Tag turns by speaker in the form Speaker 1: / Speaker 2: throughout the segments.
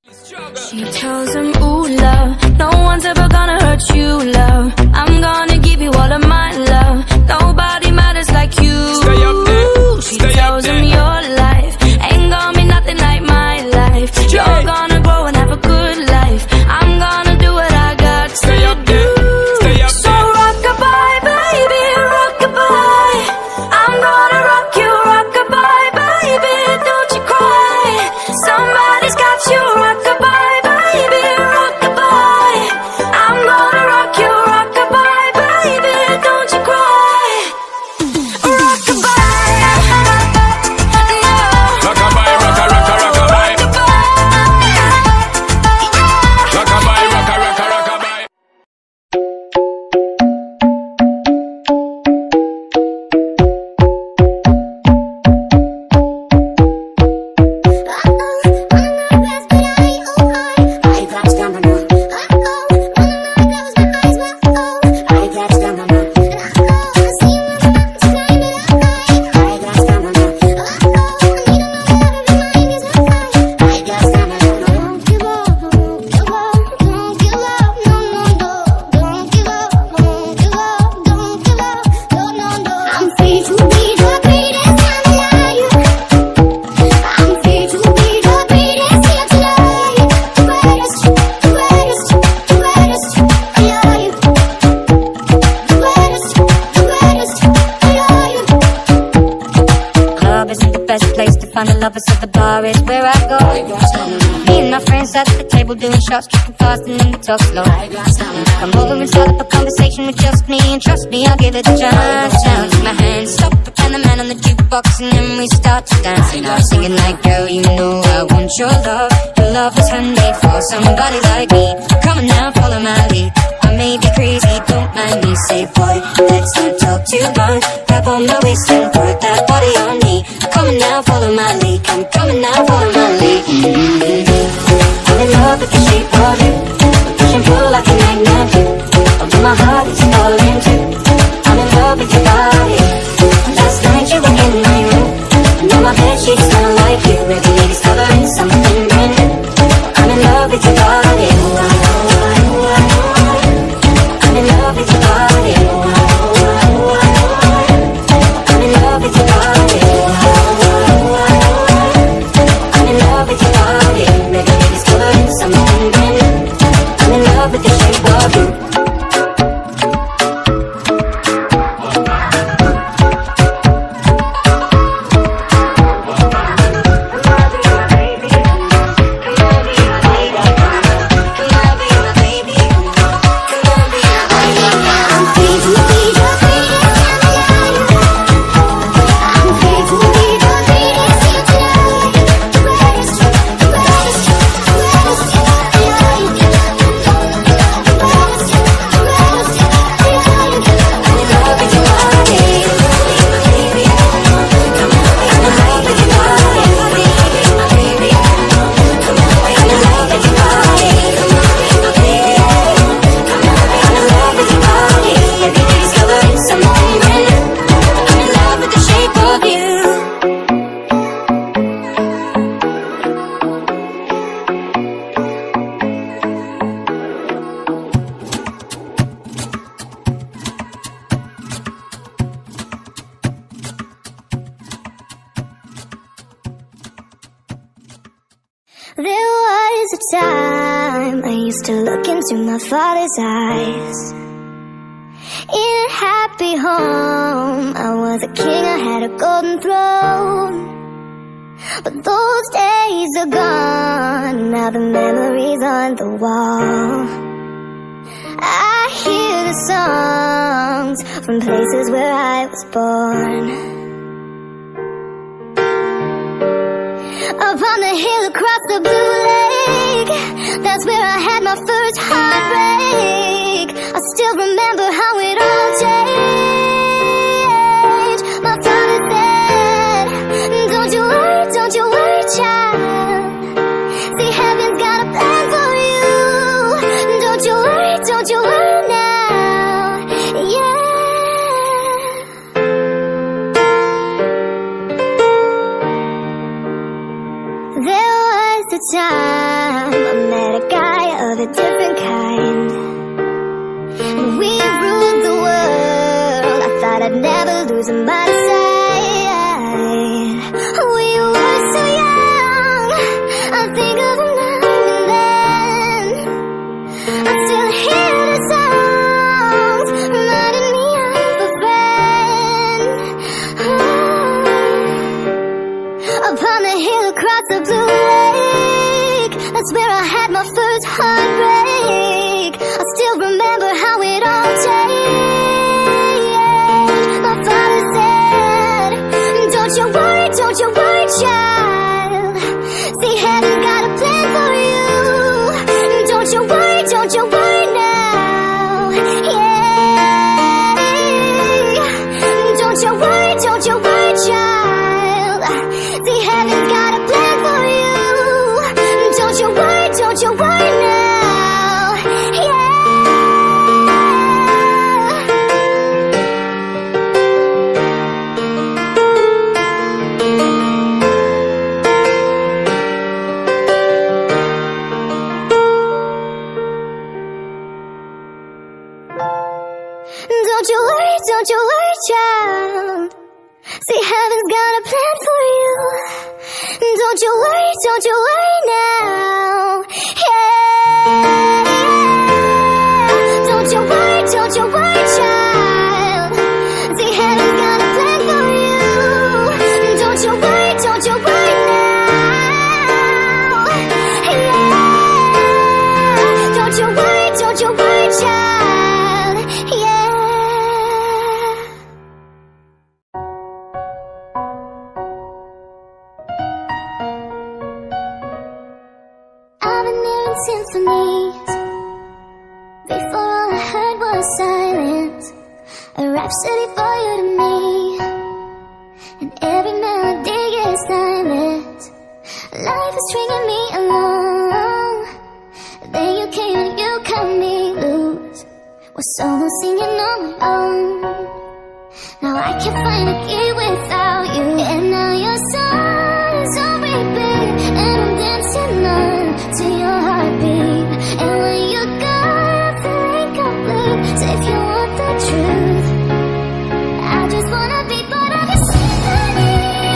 Speaker 1: She tells him, ooh, love, no one's ever gonna hurt you, love. I'm gonna give you all of my love. Nobody matters like you.
Speaker 2: Stay up there.
Speaker 1: She tells him your life ain't gonna be nothing like my life. You're gonna grow and have a good life. I'm gonna do what I got to do.
Speaker 2: Stay up
Speaker 1: So rock-a-bye, baby, rock-a-bye. I'm gonna rock you, rock-a-bye, baby, don't you cry. Somebody's got you, rock-a-bye, baby, rock-a-bye. I'm gonna rock you, rock-a-bye, baby, don't you cry. Rock-a-bye, no.
Speaker 2: Rock-a-bye, rock-a-rock-a-rock-a-bye. Rock-a-bye, rock-a-rock-a-rock-a-bye.
Speaker 3: Find the lovers at the bar is where I go. Me and my friends at the table doing shots, tripping fast and then we talk slow. Come over and start up a conversation with just me, and trust me, I'll give it a chance. Now take my hand, stop, and the man on the jukebox, and then we start to dance. And I'm singing like, girl, you know I want your love. Your love was handmade for somebody like me. Come on now, follow my lead. I may be crazy, don't mind me. Say, boy, let's not talk too much. Grab on my waist and put that body on me. Come on now, follow my lead. I'm coming now, follow my lead. I'm in love with the shape of you. Push and pull like a magnet do. Although my heart is falling too. I'm in love with your body. Last night you were in my room. Now my bedsheets smell like you. Every lady's covering something brand new. I'm in love with your body. I'm in love with your body. I'm in love with your body. I'm in love with your body. Every lady's covering something brand new. I'm in love with the shape of you.
Speaker 4: There was a time I used to look into my father's eyes. In a happy home, I was a king, I had a golden throne. But those days are gone, now the memories on the wall. I hear the songs from places where I was born. Upon the hill across the blue lake, that's where I had my first heartbreak. I still remember how it all changed. My father said, don't you worry, child. See, heaven's got a plan for you. Don't you worry now, yeah. There was a time guy of a different kind. We ruled the world, I thought I'd never lose my sight. We were so young, I think of them now and then. I still hear the songs, reminding me of a friend. Upon the hill across the blue lake, that's where I had my first heartbreak. I still remember how it all changed. My father said, don't you worry, child. See, heaven's got a plan for you. Don't you worry now. Yeah. Don't you worry, child. See, heaven's got a plan for you. Don't you worry now. Yeah. Don't you worry, child. See, heaven's got a plan for you. Don't you worry now. Yeah. Don't you worry, child. See, heaven's got a plan for you. Don't you worry now. Yeah. Don't you worry, child. Yeah. Symphonies. Before all I heard was silence, a rhapsody for you to me, and every melody is timeless. Life is stringing me along. Then you came and you cut me loose. Was solo singing on my own. Now I can't find a key without you, and now your song is on repeat, and I'm dancing on to your heartbeat. And when you're gone, I feel incomplete. So if you want the truth, I just wanna be part of your symphony.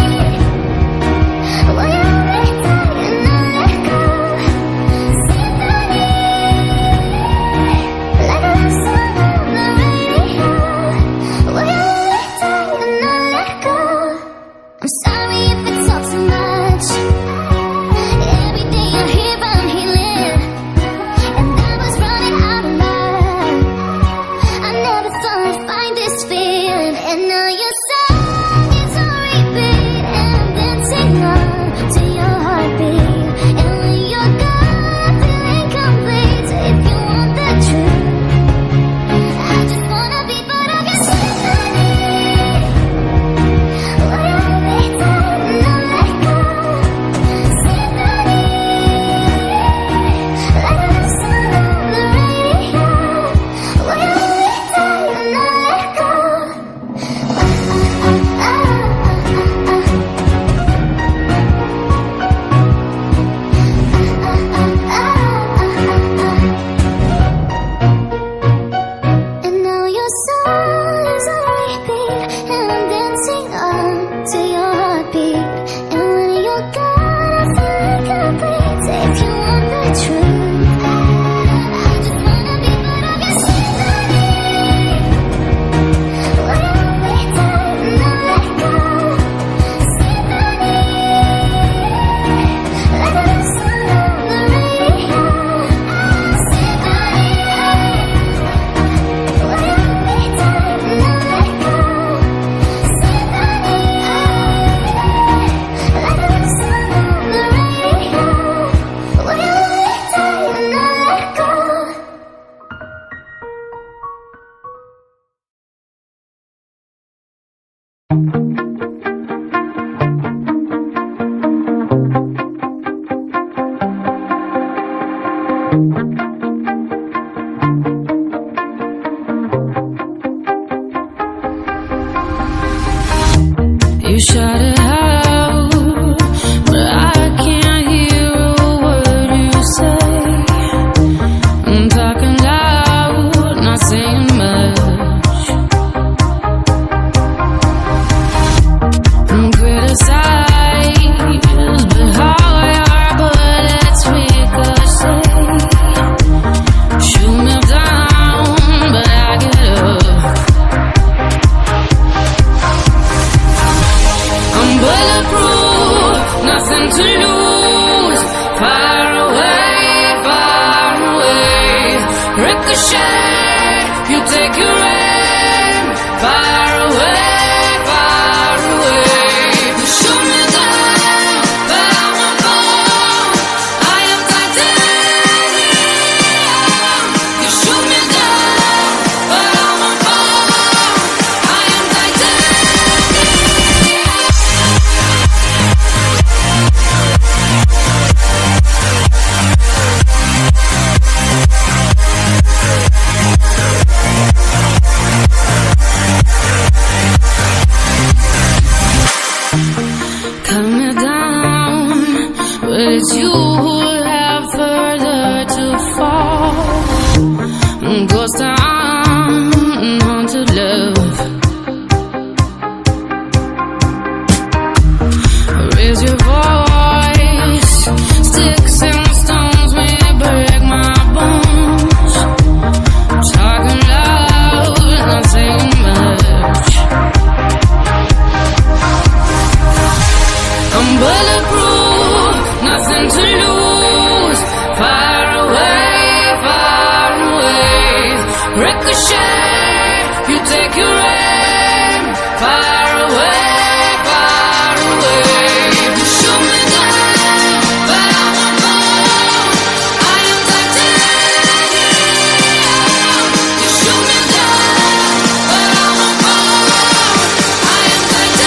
Speaker 4: Will you hold me tight and not let go? Symphony, like a love song on the radio. Will you hold me tight and not let go? I'm sorry if it talks too much. Every day you're here, I'm healing, and I was running out of love. I never thought I'd find this feeling, and now your song is on repeat, and I'm dancing on to your heartbeat. And when you're gone, I feel incomplete. So if you want the truth, I just wanna be part of your symphony. Will you hold me tight and not let go? Symphony, like a love song on the radio. Will you hold me tight and not let go? And now your song is on repeat, and I'm dancing on to your heartbeat. And when you're gone, I feel incomplete. So if you want the truth, I just wanna be part of your symphony. Will you hold me tight and not let go? Symphony, like a love song on the radio. Symphony, will you hold me tight and not let go? Symphony, like a love song on the radio. Will you hold me tight and not let go?
Speaker 5: You shout it out, but I can't hear a word you say.
Speaker 1: Ricochet, you take your aim far away, far away. You shoot me down, but I won't fall. I am titanium. You shoot me down, but I won't fall. I am cut me down, but it's you who have further to fall. Ghost town, haunted love. Raise your voice, sticks and stones may break my bones. Talking loud, not saying much. I'm bulletproof, nothing to lose. Far away, far away. Ricochet, you take your aim. Far away, far away. You shoot me down, but I won't fall. I am titanium. You shoot me down, but I won't fall. I am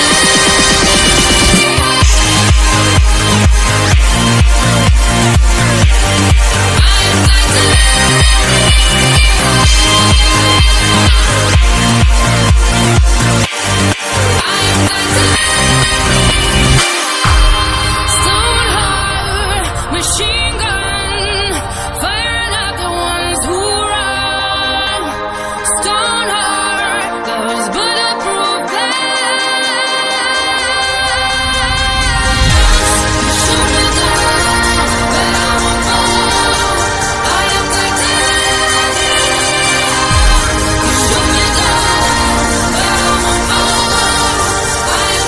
Speaker 1: Stoneheart, machine gun, firing at the ones who run. Stoneheart, those bulletproof glass. Shoot me down, but I won't fall. I am titanium. You shoot me down, but I won't fall. I am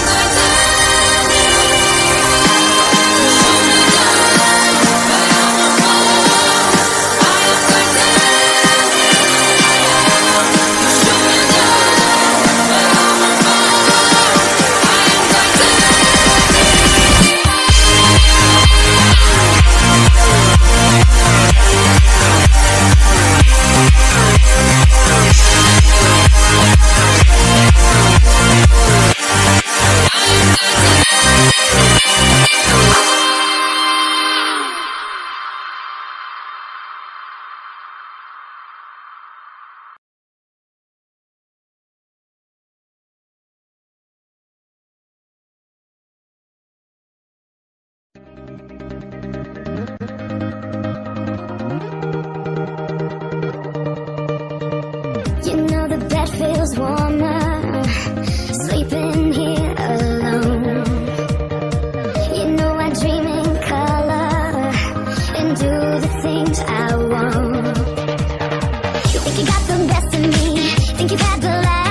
Speaker 4: You know the bed feels warmer, sleeping here alone. You know I dream in color and do the things I want. You think you got the best of me, think you've had the last.